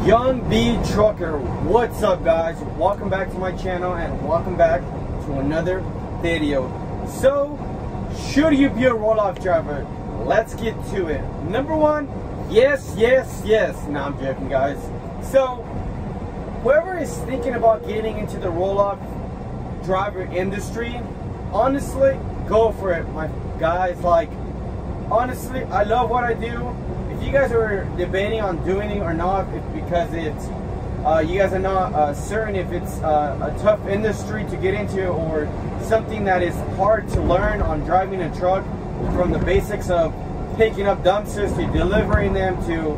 Young B Trucker. What's up, guys? Welcome back to my channel and welcome back to another video. So, should you be a roll-off driver? Let's get to it. Number one, yes. No, I'm joking, guys. So, whoever is thinking about getting into the roll-off driver industry, honestly, go for it, my guys. Like, honestly, I love what I do. If you guys are debating on doing it or not, it's because it's you guys are not certain if it's a tough industry to get into or something that is hard to learn on driving a truck, from the basics of picking up dumpsters to delivering them to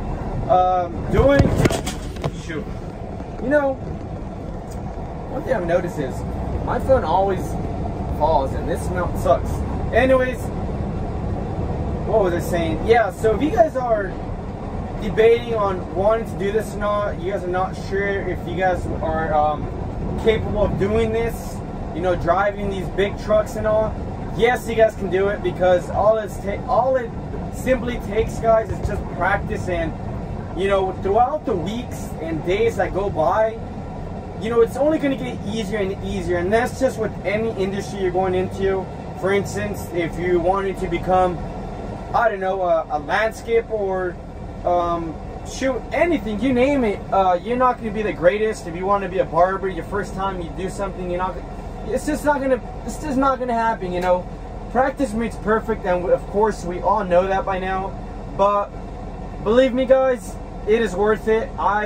shoot. You know, one thing I've noticed is my phone always falls, and this sucks. Anyways, what was I saying? Yeah, so if you guys are debating on wanting to do this or not, you guys are not sure if you guys are capable of doing this, you know, driving these big trucks and all, yes, you guys can do it, because all it simply takes, guys, is just practice. And you know, throughout the weeks and days that go by, you know, it's only going to get easier and easier. And that's just with any industry you're going into. For instance, if you wanted to become, I don't know, a landscaper or shoot, anything, you name it, you're not going to be the greatest. If you want to be a barber, your first time you do something, you're not, it's just not going to happen, you know. Practice makes perfect, and of course we all know that by now. But believe me, guys, it is worth it.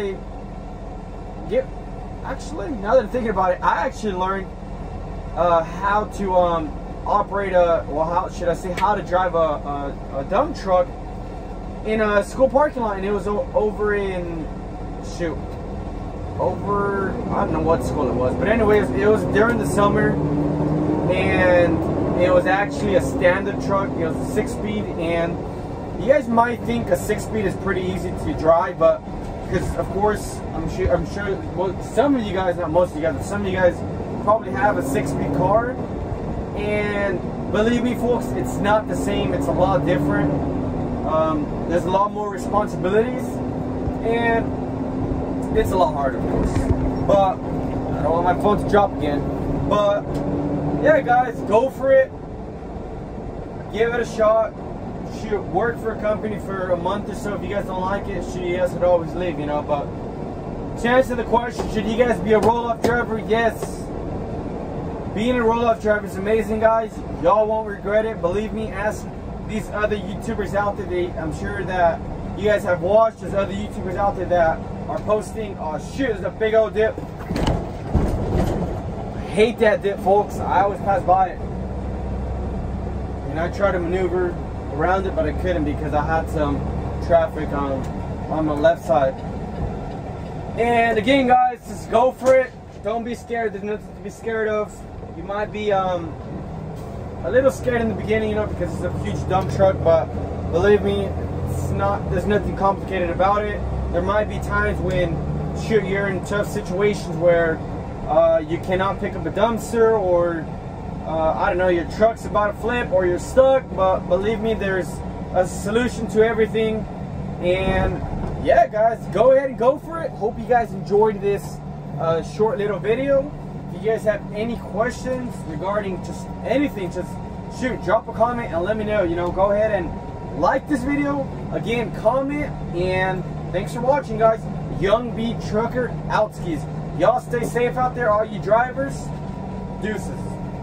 Actually, now that I'm thinking about it, I actually learned how to operate how to drive a dump truck in a school parking lot, and it was over in, I don't know what school it was, but anyways, it was during the summer, and it was actually a standard truck. It was a 6-speed, and you guys might think a 6-speed is pretty easy to drive, but because of course I'm sure well, some of you guys, not most of you guys, but some of you guys probably have a 6-speed car, and believe me, folks, it's not the same. It's a lot different. There's a lot more responsibilities, and it's a lot harder, of course. But I don't want my phone to drop again. But yeah, guys, go for it. Give it a shot. Shoot, work for a company for a month or so. If you guys don't like it, you guys could always leave, you know. But to answer the question, should you guys be a roll-off driver? Yes. Being a roll-off driver is amazing, guys. Y'all won't regret it. Believe me, ask these other YouTubers out there. I'm sure that you guys have watched. There's other YouTubers out there that are posting. Oh shit, there's a big old dip. I hate that dip, folks. I always pass by it. And I try to maneuver around it, but I couldn't because I had some traffic on my left side. And again, guys, just go for it. Don't be scared. There's nothing to be scared of. You might be a little scared in the beginning, you know, because it's a huge dump truck, but believe me, it's not. There's nothing complicated about it. There might be times when you're in tough situations where you cannot pick up a dumpster, or I don't know, your truck's about to flip, or you're stuck. But believe me, there's a solution to everything. And yeah, guys, go ahead and go for it. Hope you guys enjoyed this short little video. If you guys have any questions regarding just anything, just shoot, drop a comment and let me know. You know, go ahead and like this video. Again, comment, and thanks for watching, guys. Young B Trucker out skis. Y'all stay safe out there, all you drivers. Deuces.